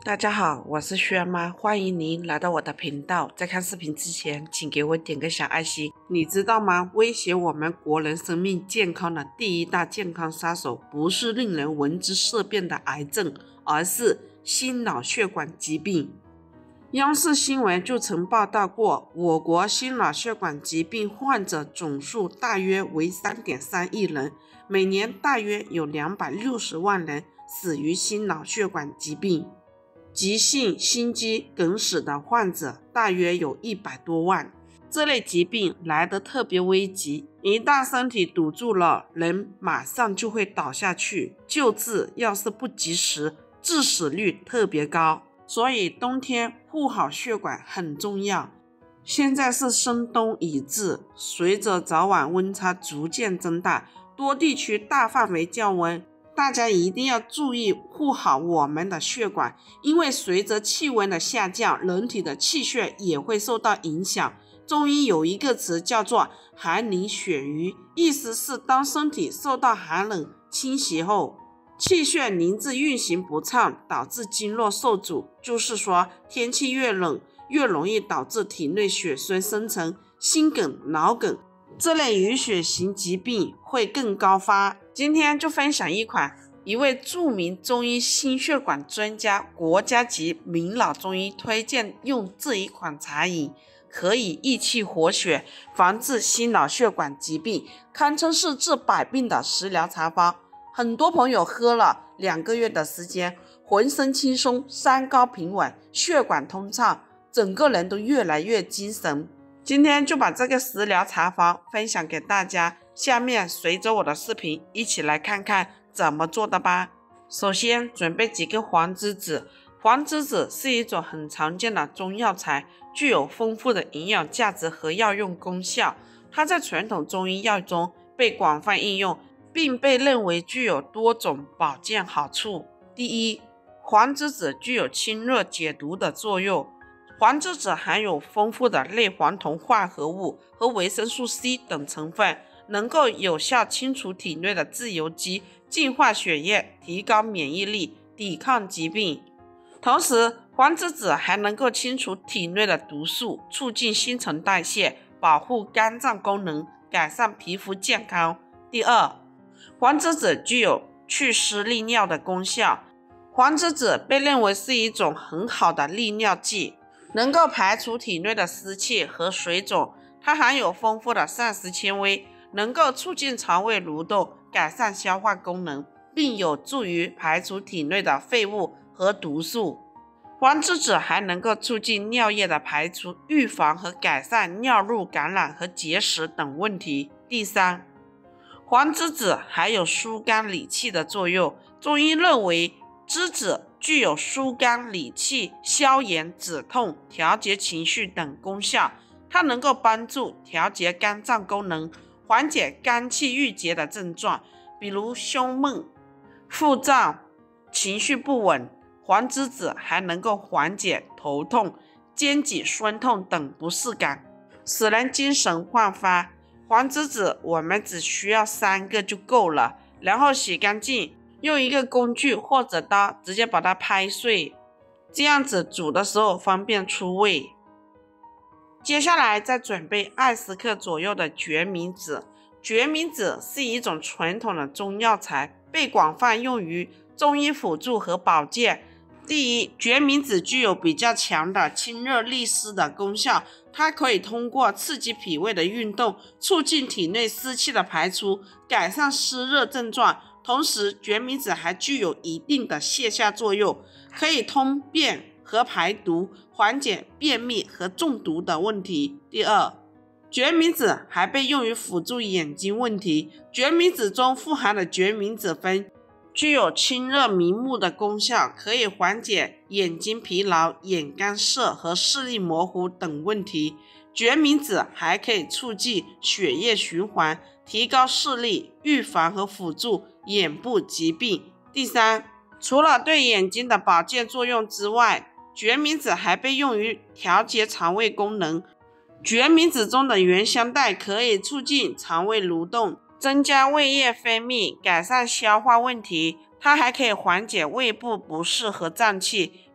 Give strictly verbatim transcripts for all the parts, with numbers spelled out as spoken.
大家好，我是轩妈，欢迎您来到我的频道。在看视频之前，请给我点个小爱心。你知道吗？威胁我们国人生命健康的第一大健康杀手，不是令人闻之色变的癌症，而是心脑血管疾病。央视新闻就曾报道过，我国心脑血管疾病患者总数大约为 三点三亿人，每年大约有两百六十万人死于心脑血管疾病。急性心肌梗死的患者大约有一百多万。这类疾病来得特别危急，一旦身体堵住了，人马上就会倒下去，救治要是不及时，致死率特别高。所以冬天护好血管很重要。现在是深冬已至，随着早晚温差逐渐增大，多地区大范围降温，大家一定要注意护好我们的血管，因为随着气温的下降，人体的气血也会受到影响。中医有一个词叫做寒凝血瘀，意思是当身体受到寒冷侵袭后，气血凝滞运行不畅，导致经络受阻。就是说，天气越冷，越容易导致体内血栓生成，心梗、脑梗这类淤血型疾病会更高发。今天就分享一款一位著名中医心血管专家、国家级名老中医推荐用这一款茶饮，可以益气活血，防治心脑血管疾病，堪称是治百病的食疗茶方。很多朋友喝了两个月的时间，浑身轻松，三高平稳，血管通畅，整个人都越来越精神。今天就把这个食疗茶方分享给大家，下面随着我的视频一起来看看怎么做的吧。首先准备几个黄栀子。黄栀子是一种很常见的中药材，具有丰富的营养价值和药用功效。它在传统中医药中被广泛应用，并被认为具有多种保健好处。第一，黄栀子具有清热解毒的作用。黄栀子含有丰富的类黄酮化合物和维生素 C 等成分，能够有效清除体内的自由基，净化血液，提高免疫力，抵抗疾病。同时，黄栀子还能够清除体内的毒素，促进新陈代谢，保护肝脏功能，改善皮肤健康。第二，黄栀子具有祛湿利尿的功效。黄栀子被认为是一种很好的利尿剂，能够排除体内的湿气和水肿。它含有丰富的膳食纤维，能够促进肠胃蠕动，改善消化功能，并有助于排除体内的废物和毒素。黄栀子还能够促进尿液的排出，预防和改善尿路感染和结石等问题。第三，黄栀子还有疏肝理气的作用。中医认为栀子具有疏肝理气、消炎止痛、调节情绪等功效。它能够帮助调节肝脏功能，缓解肝气郁结的症状，比如胸闷、腹胀、情绪不稳。黄栀子还能够缓解头痛、肩颈酸痛等不适感，使人精神焕发。黄栀子我们只需要三个就够了，然后洗干净，用一个工具或者刀直接把它拍碎，这样子煮的时候方便出味。接下来再准备二十克左右的决明子。决明子是一种传统的中药材，被广泛用于中医辅助和保健。第一，决明子具有比较强的清热利湿的功效，它可以通过刺激脾胃的运动，促进体内湿气的排出，改善湿热症状。同时，决明子还具有一定的泻下作用，可以通便和排毒，缓解便秘和中毒的问题。第二，决明子还被用于辅助眼睛问题。决明子中富含的决明子酚具有清热明目的功效，可以缓解眼睛疲劳、眼干涩和视力模糊等问题。决明子还可以促进血液循环，提高视力，预防和辅助眼部疾病。第三，除了对眼睛的保健作用之外，决明子还被用于调节肠胃功能。决明子中的原香带可以促进肠胃蠕动，增加胃液分泌，改善消化问题。它还可以缓解胃部不适和胀气，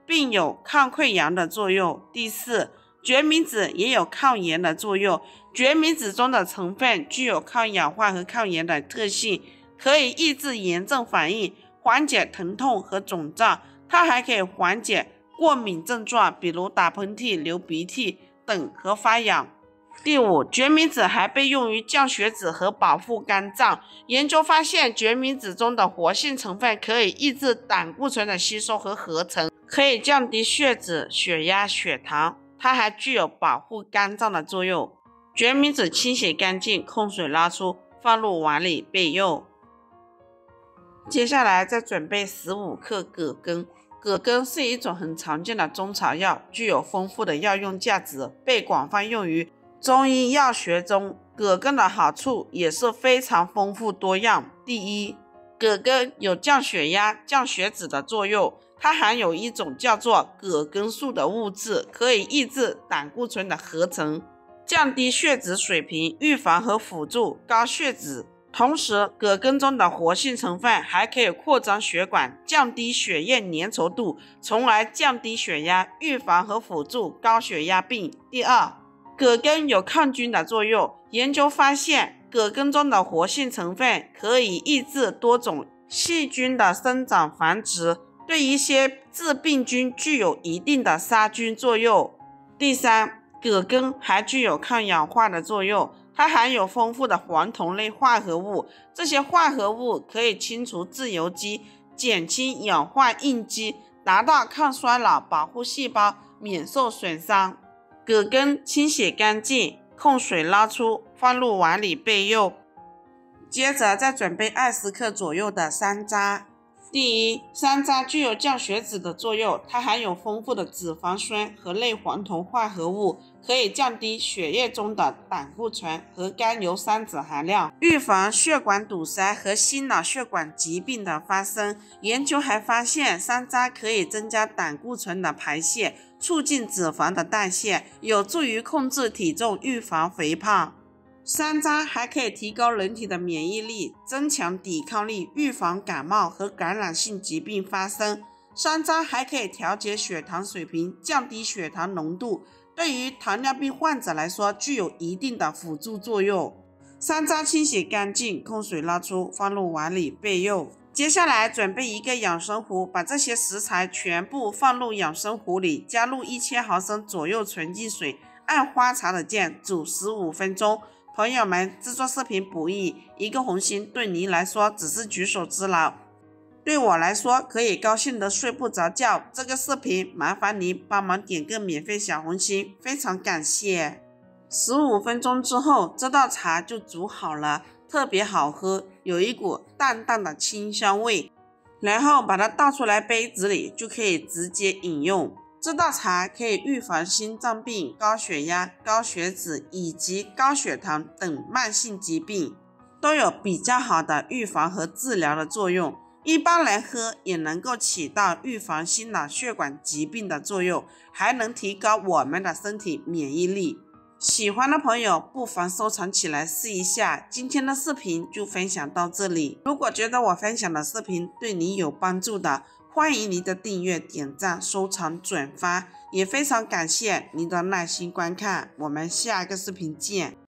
并有抗溃疡的作用。第四，决明子也有抗炎的作用。决明子中的成分具有抗氧化和抗炎的特性，可以抑制炎症反应，缓解疼痛和肿胀。它还可以缓解过敏症状，比如打喷嚏、流鼻涕等和发痒。第五，决明子还被用于降血脂和保护肝脏。研究发现，决明子中的活性成分可以抑制胆固醇的吸收和合成，可以降低血脂、血压、血糖。它还具有保护肝脏的作用。决明子清洗干净，控水拉出，放入碗里备用。接下来再准备十五克葛根。葛根是一种很常见的中草药，具有丰富的药用价值，被广泛用于中医药学中。葛根的好处也是非常丰富多样。第一，葛根有降血压、降血脂的作用。它含有一种叫做葛根素的物质，可以抑制胆固醇的合成，降低血脂水平，预防和辅助高血脂。同时，葛根中的活性成分还可以扩张血管，降低血液粘稠度，从而降低血压，预防和辅助高血压病。第二，葛根有抗菌的作用。研究发现，葛根中的活性成分可以抑制多种细菌的生长繁殖，对一些致病菌具有一定的杀菌作用。第三，葛根还具有抗氧化的作用。它含有丰富的黄酮类化合物，这些化合物可以清除自由基，减轻氧化应激，达到抗衰老，保护细胞免受损伤。葛根清洗干净，控水捞出，放入碗里备用。接着再准备二十克左右的山楂。第一，山楂具有降血脂的作用，它含有丰富的脂肪酸和类黄酮化合物，可以降低血液中的胆固醇和甘油三酯含量，预防血管堵塞和心脑血管疾病的发生。研究还发现，山楂可以增加胆固醇的排泄，促进脂肪的代谢，有助于控制体重，预防肥胖。山楂还可以提高人体的免疫力，增强抵抗力，预防感冒和感染性疾病发生。山楂还可以调节血糖水平，降低血糖浓度，对于糖尿病患者来说具有一定的辅助作用。山楂清洗干净，控水捞出，放入碗里备用。接下来准备一个养生壶，把这些食材全部放入养生壶里，加入一千毫升左右纯净水，按花茶的键煮十五分钟。朋友们，制作视频不易，一个红心对您来说只是举手之劳，对我来说可以高兴的睡不着觉。这个视频麻烦您帮忙点个免费小红心，非常感谢。十五分钟之后，这道茶就煮好了，特别好喝，有一股淡淡的清香味。然后把它倒出来杯子里，就可以直接饮用。这道茶可以预防心脏病、高血压、高血脂以及高血糖等慢性疾病，都有比较好的预防和治疗的作用。一般人喝也能够起到预防心脑血管疾病的作用，还能提高我们的身体免疫力。喜欢的朋友不妨收藏起来试一下。今天的视频就分享到这里，如果觉得我分享的视频对你有帮助的，欢迎您的订阅、点赞、收藏、转发，也非常感谢您的耐心观看。我们下个视频见。